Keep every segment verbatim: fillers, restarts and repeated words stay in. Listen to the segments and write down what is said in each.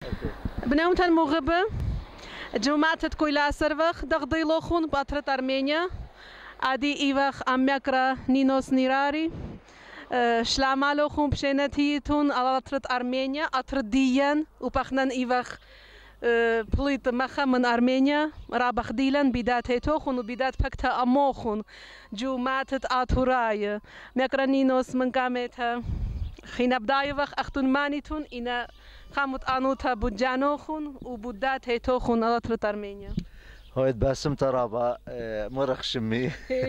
بناوم تن مغبة جماعة كويلا سرفخ دغدي لوخون باترت أرمينيا عادي إيوخ أميكرا نينوس نيراري شلاما لوخون بشينتيتون على أطرت أرمينيا أطرت ديان وبخنن إيوخ بليت مخا من أرمينيا رابخ ديلن بدات هيتوخون وبدات بكتا أموخون جو ماتت آتوراي ميكرا نينوس من قامتها خينا بدايوخ أختون مانيتون إنا خامت آنوتا بجانوخون وبدات هيتوخون على أطرت أرمينيا هويت باسم ترابا مرخ شمي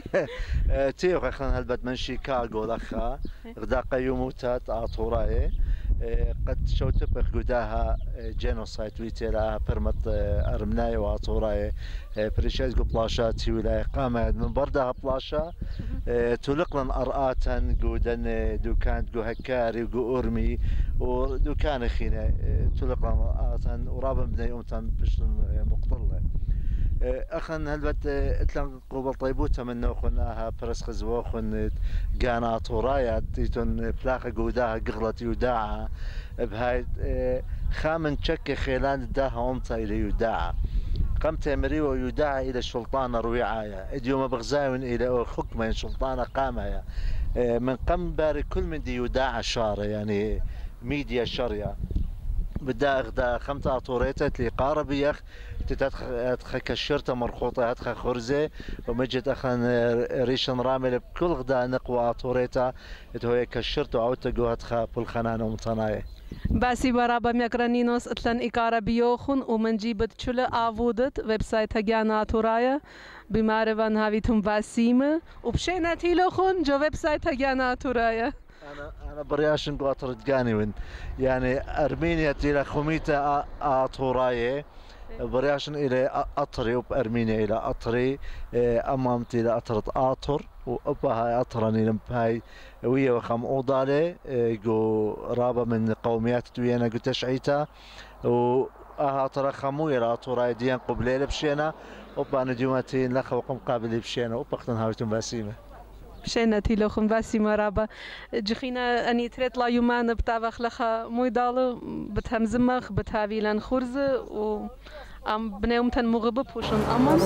تيوخ اخنا هلبت من شيكاغو لخا غدا قيوموتات آتوراي قد شوتبخ قداها جينوسايت ويتيلا برمت أرمناي وآتوراي بريشايز قو بلاشاتي ولاي قامة من بردها بلاشا تلقلن أرآتا قودن دوكان قو هكاري وقو أرمي ودوكان خينا تلقلن أرآتا ورابا بني أمتان بشتن مقتلة أخن هلبت اتلان قبل طيبوتا من نوخناها برس خزوخن قانا طورايا تيتون بلاخة قوداها قغلت يوداعا بهاي خامن شك خيلان داها أمتا إلى يوداعا قمت أمري ويوداعا إلى السلطانة رويعايا إديوم بغزاون إلى حكمة سلطانة قامايا من قم باري كل من دي يوداعا شارة يعني ميديا شريا بدا اخدا خمسة اطوريتات اللي قارب يخ تتخ كشرته مرخوطه هتخ خرزه ومجد اخن ريشن رامل بكل غدا نقوى اطوريتا هي كشرته او تقو هتخ بالخنان ومتنايه باسي برابا ميكرانينوس اتلن إقارة بيوخن ومن جيبت شل آفودت ويب سايت هجانا تورايا بمعرفان هاويتم باسيمة وبشينا تيلوخن جو ويب سايت هجانا تورايا أنا أنا برياشن قاطر تجاني يعني أرمينيا إلى خميتة أطوراية برياشن إلى أطري وبأرمينيا إلى أطري أمامتي إلى أطرت أطر وأبها أطرني لم هاي ويا وخم أوضالي جو رابا من قوميات توينا جو تشعيتا و أها ترى خمو إلى أطوراي ديان قبليل بشينا وبان ديوماتين لخ وقم قابل بشينا وبقتن هاوتم باسيمة بشينا تيلوخن باسي مرابا جخينا اني تريت لا يومان بتاوخ لخا موي دالو بتهم زمخ بتهاويلان خرزة و ام بنيوم تن مغبب وشن اموس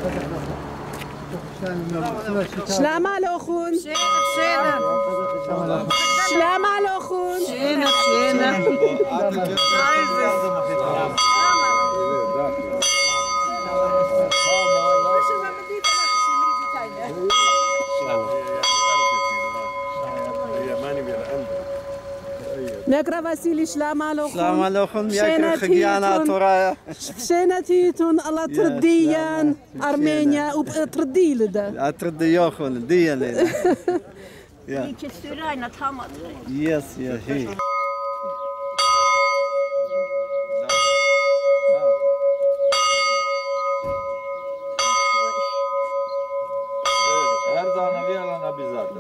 شلام علوخون شينا شلام علوخون شينا شينا ميكرا واسيلي شلام علوخون شلام علوخون ميكرا خجيانا تورايا شيناتيتون الله ترديان أرمينيا وترديل ده ترديوخون ديان يا كسراينا تمام يس يا هي Erzana vijela na bizatelj.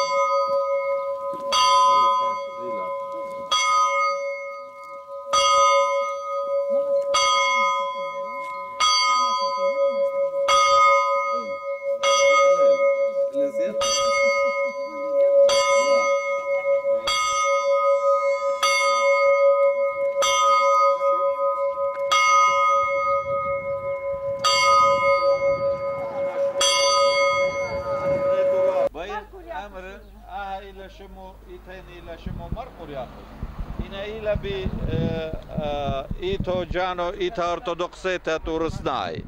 شمو إيتيني إلى شمو مرقور ياخذ إنا إلى بي إيتو جانو إيتا أرثوذكسيتا تورسناي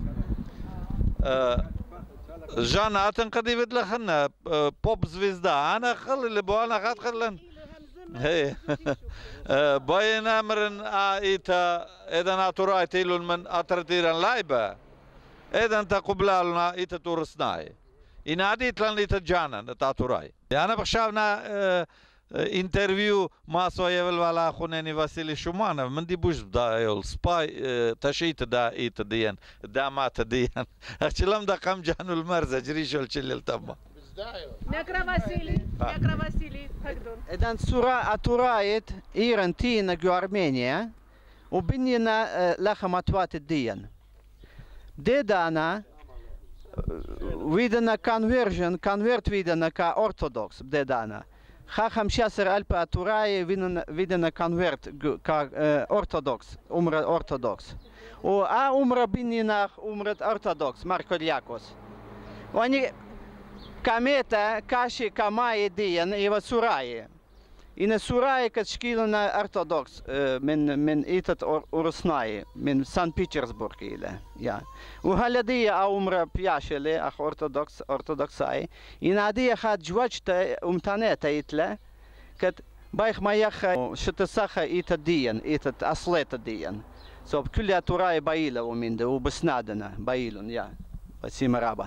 جانا أتنقدي بدل خنا بوب زويزدا أنا خل اللي بو أنا خد خلن هي باين أمرن إيتا إذا ناتوراي تيلون من أترتيرن لايبا إذا أنت قبلالنا إيتا تورسناي إن عديت لن يتجانا تاتوراي أنا بخشاونا اه انترفيو ما سويفل ولا خونني واسيلي شومانов من دي بوش دا يول سباي اه تشيت دا ايت ديان دا مات ديان اخشلم دا قم جانو المرزة جريشول تشلل تما ميكرا واسيلي ميكرا واسيلي تقدر إذا سورة أتورايت إيران تينا جو أرمينيا وبنينا اه لخماتوات الديان دي دانا видана conversion, convert видана ка ортодокс, бде дана. خا خمسة عشر ألف أتوراي فيدنا فيدنا كونفرت كا أرثوذكس عمرة أرثوذكس و آ عمرة بيننا عمرة أرثوذكس ماركولياكوس واني كاميتا كاشي كاماي ديان إيوا سوراي إن سوراي كتشكيلنا أرثوذكس من من إيتة أورسناي من سان بيترسبورغ إلى يا وهلا دي عمرة بياشلي أخ أرثوذكس أرثوذكساي إن هذه خد جوجتا أمتانيتا إتلا كت بايخ ما يخ شتسخة إيتا ديان إيتا أصليتا ديان سو بكل توراي بايلا ومن ده وبسنادنا بايلون يا بس مرابا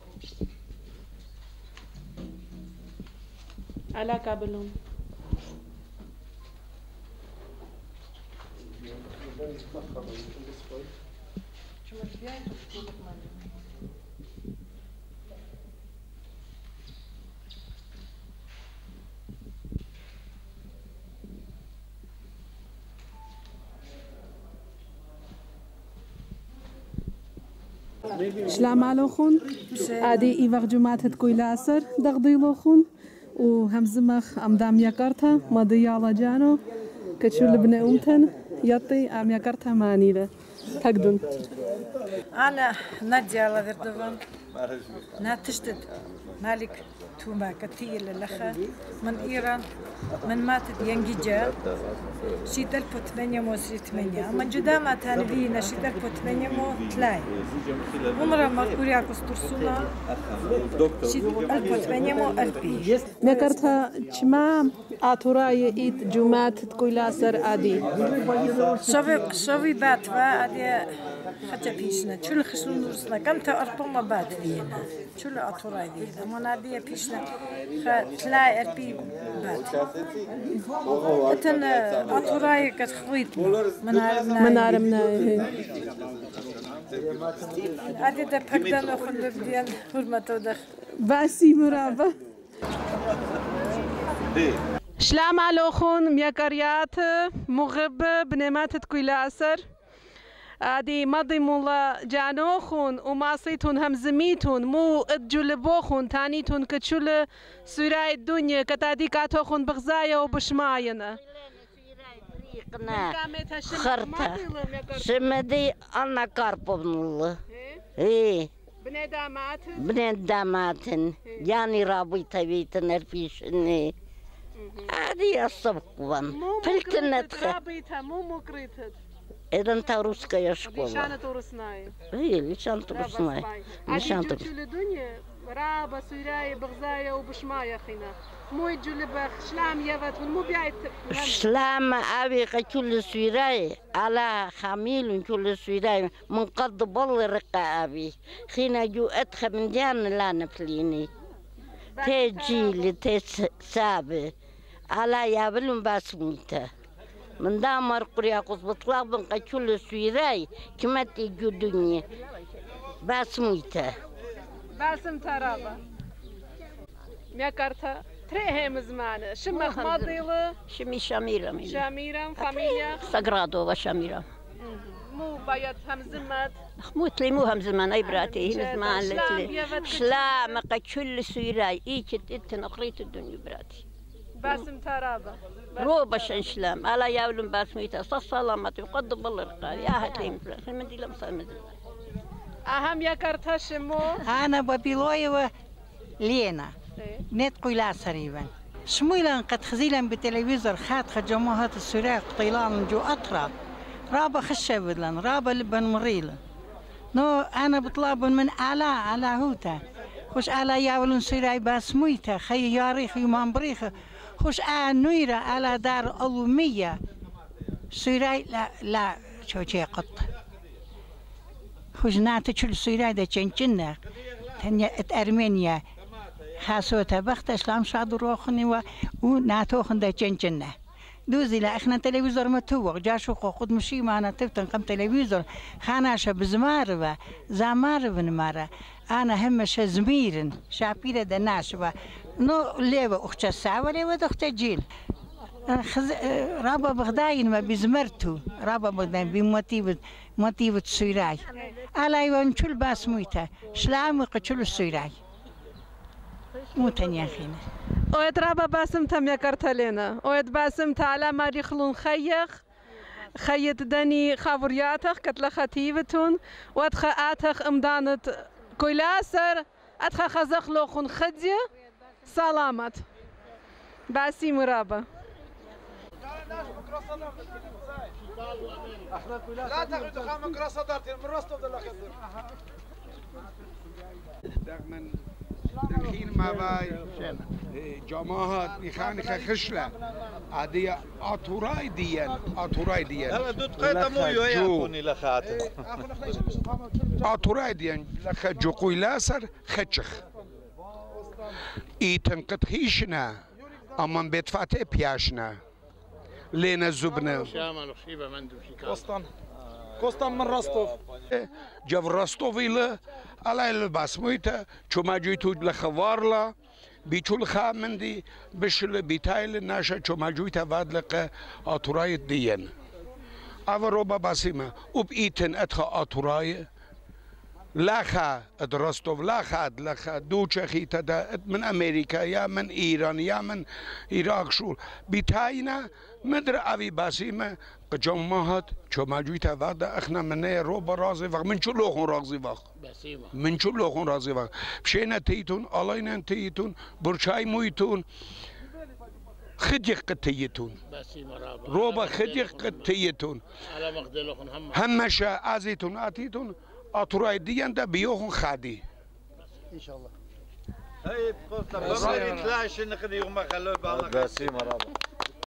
على كابلون شلام علوخون عادي إيواغ جماعة كويلاسر دغديلوخون وهمزمخ أمدام يكارتا مضيالة جانو كتشول ابن أمتن يطي أم يكارتا مانيلة تقدن أنا نادية على ذردوان ناتشتد مالك توما كتير للخا من إيران من ماتت ينجيجا شيدل بوتمانيا مو سيتمانيا من جدامة تانبينا شيدل بوتمانيا مو تلاي عمره مركوريا كسترسونا شيدل بوتمانيا مو ألبي نكرتها شما أتوراي إيت جماعة كويلاسر عادي شوفي شوفي بات وعادي حتى بيشنا شو اللي خشلون رسنا كم تأرطوما بات فينا شو اللي أتوراي دينا منادية بيشنا تلاقي أربي بات أتن أتوراي كتخويت منارمنا منارمنا عادي ده بقدر أخذ بديان حرمته ده باسي مرابا شلام علوخون ميكاريات مغب بنمات كويلاسر عادي ماضي مولا جانوخون وماصيتون همزميتون مو ادجلبوخون تانيتون كتشول سوراي الدنيا كتادي كاتوخون بغزايا وبشماينا خرطة شمدي أنا كاربون الله إيه بني دامات بني داماتن يعني رابي تبيتن الفيشني هذه السبق وان فلت النتخة رابيتها مو مقريتها إذا أنت روسكا يا شكولا لشان تورسناي إيه لشان تورسناي لشان تورسناي الدنيا رابا سوراي بغزايا وبشمايا خينا مو يجلبخ شلام يفت مو بيعت شلام أبي كل سوراي على خميل كل سوراي من قد بل رقا أبي خينا جو أدخل من جان لا نفليني تيجي لتسابي على يابلون باسميته من دامر قرية قصبت لابن كل سوراي كما تيجو دنيا باسميته باسم ترابا ميكارتا تريه مزمانة شمخ ماضيلة شمي شاميرة شاميرة فاميليا سقرادو وشاميرة مو بايت همزمات موت لي مو همزمان اي براتي مزمان لتلي شلام كل سوراي ايجت انت نقريت الدنيا براتي باسم ترابا روبا شلام على ياولن باسميته صلامة يقدم الله الرقاب يا هتلي من دي لمصامد أهم يكارتا شمو أنا بابيلوية لينا نت قيلا سريبا شمويلا قد خزيلا بالتلفزيون خات خجموهات السراق طيلان جو أطرا رابا خشة بدلن رابا لبن مريلا نو أنا بطلب من على على هوتا خوش على ياولن سراي باسمويتا خي ياريخ يمان بريخ خوش آن نويرة على دار ألومية سراي لا لا شو شي قط خوش ناتشل سراي دا چنچنة تنيا ات أرمينيا خاصوتا بخت اسلام شاد روخني و ناتوخن دا چنچنة دوزي لا اخنا تلفزيون متوق جاشو خود مشي معنا تفتن قم تلفزيون خاناش بزمار و زمار بنمارا انا همش زميرن شابيره دا ناش و نو ليوا اخت الساوري و اخت جيل خز... رابا بغداين ما بزمرتو رابا بغداين بموتيف موتيف سوراي على يوم شل باسمويتا شلام قتشل السوراي مو تنيا خينا اوید رابا باسم تم یکرتلینا اوید باسم تعالی ماری خلون خیخ خیت دنی خاوریاتخ کتلا خطیبتون واد خااتخ امدانت کویلاسر اتخ خزخ لوخون خدیه سلامت باسی مرابا لا تخرج خامك راس صدرتين من راس تفضل خدر من الحين ما باي جماعات بيخانك خشله عادي اتوراي ديان اتوراي ديان هلا دوت قيتا مو يكوني لخاته اتوراي ديان لخ جوقوي لاسر خچخ ايتن قطخيشنا اما بيتفاتي بياشنا لينا زبنه قسطن قسطن من رستوف جاب رستوفي له على الباسمويتا شو ما جيتو لخوارلا بيشول خامندي بشل بيتايل ناشا شو ما جيتا بعد لك اتوراي ديان افروبا باسيما وبايتن اتخا اتوراي لاخا ادرستوف لاخا لاخا دوچه خيتا من امريكا يا من ايران يا من عراق شو بيتاينا مدر ابي باسيمه قجمهات شو ما جيتا بعد اخنا من روبا رازي وقت من شو لوخون رازي وقت من شو لوخون رازي وقت بشينا تيتون علينا تيتون برشاي مويتون خديق قتيتون روبا خديق قتيتون همشا ازيتون اتيتون اتوراي ديان دا بيوخون خادي ان شاء الله هاي بقصة بما يطلعش نقدر يوم ما خلوه بالله باسي مرابا